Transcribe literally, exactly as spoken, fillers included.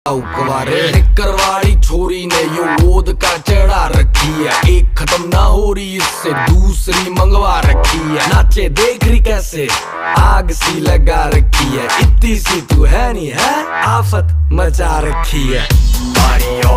कवारे करवाड़ी छोरी ने यो गोद का चढ़ा रखी है, एक खत्म ना हो रही इससे दूसरी मंगवा रखी है। नाचे देख रही कैसे आग सी लगा रखी है, इतनी सी तू है नहीं है, आफत मचा रखी है।